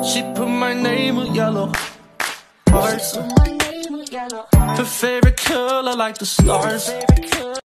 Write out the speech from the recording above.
She put my name with yellow hearts. Her favorite color like the stars.